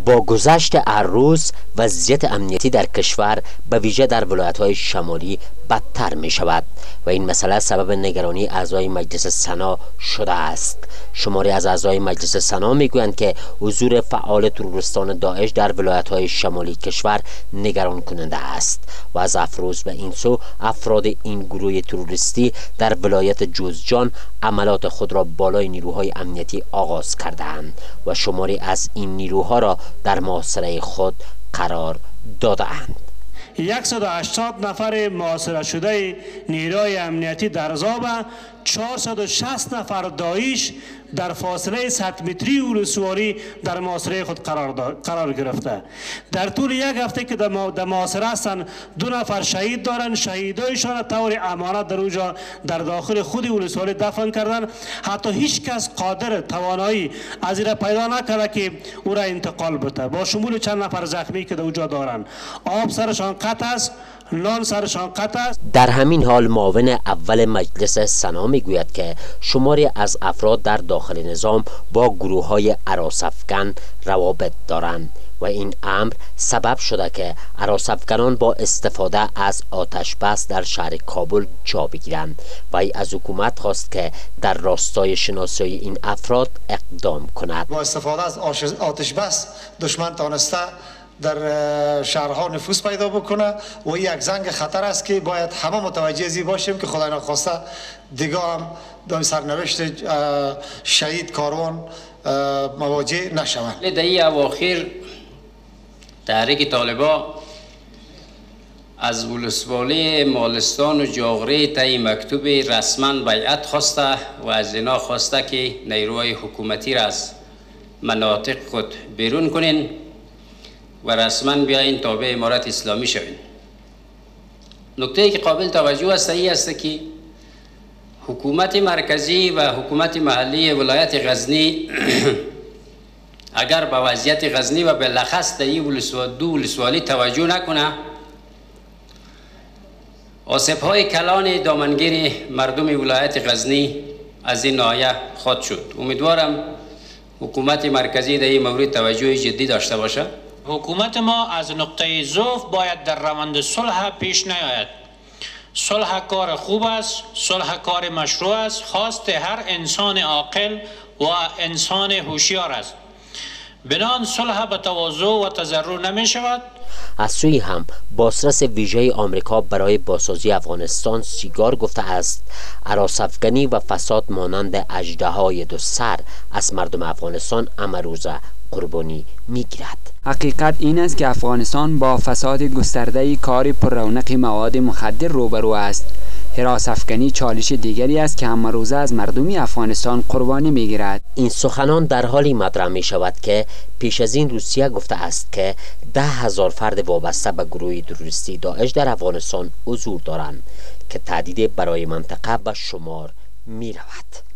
با گذشت هر روز وضعیت امنیتی در کشور به ویژه در ولایت‌های شمالی بدتر می شود و این مسئله سبب نگرانی اعضای مجلس سنا شده است. شماری از اعضای مجلس سنا می گویند که حضور فعال تروریستان داعش در ولایت‌های شمالی کشور نگران کننده است و از افروز به این سو افراد این گروه تروریستی در ولایت جوزجان عملات خود را بالای نیروهای امنیتی آغاز کردند و شماری از این نیروها را در محاصره خود قرار داده‌اند. 180 نفر محاصره شده نیروی امنیتی در زابه، 460 نفر داعش در فاصله 100 متری ولسوالی در محاصره خود قرار گرفته. در طول یک هفته که در محاصره هستند 2 نفر شهید دارند. شهیدایشان طور امانت در اونجا در داخل خود ولسوالی دفن کردن. حتی هیچ کس قادر توانایی از این پیدا نکرده که او را انتقال بده، با شمول چند نفر زخمی که در اونجا دارند. آب سرشان قطع است، نان سرشان قطع است. در همین حال معاون اول مجلس سنا میگوید که شماری از افراد در داخل نظام با گروه‌های هراس‌افکن روابط دارند و این امر سبب شده که هراس‌افکنان با استفاده از آتش بس در شهر کابل جا بگیرند و ای از حکومت خواست که در راستای شناسایی این افراد اقدام کند. با استفاده از آتش بس دشمن تانسته در شهرها نفوذ پیدا بکنه و یک زنگ خطر است که باید همه متوجه ازی باشیم که خدای نخواسته دیگه هم در سرنوشت شهید کاروان مواجه نشوند. در این اواخر تحریک طالبا از ولسوالی مالستان و جاغری طی مکتوب رسما بیعت خواسته و از اینا خواسته که نیروهای حکومتی را از مناطق خود بیرون کنین و رسما بیاین تابع امارت اسلامی شوین. نکته که قابل توجه است این است که حکومت مرکزی و حکومت محلی ولایت غزنی اگر به وضعیت غزنی و بالاخص در این دو ولسوالی توجه نکنه، آسیب‌های کلان دامنگیر مردم ولایت غزنی از این ناحیه خواهد شد. امیدوارم حکومت مرکزی در این مورد توجه جدی داشته باشه. حکومت ما از نقطه ضعف باید در روند صلح پیش نیاید. صلح کار خوب است، صلح کار مشروع است، خواست هر انسان عاقل و انسان هوشیار است. بنان صلح به تواضع و تضرع نمی شود. از سوی هم بازرس ویژه آمریکا برای بازسازی افغانستان سیگار گفته است هراس‌افکنی و فساد مانند اژدهای 2 سر از مردم افغانستان امروزه قربانی میگیرد. حقیقت این است که افغانستان با فساد گسترده کار پر رونق مواد مخدر روبرو است. هراس‌افکنی چالش دیگری است که امروزه از مردمی افغانستان قربانی میگیرد. این سخنان در حالی مطرح می شود که پیش از این روسیه گفته است که 10,000 فرد وابسته به گروه تروریستی داعش در افغانستان حضور دارند که تهدید برای منطقه به شمار می رود.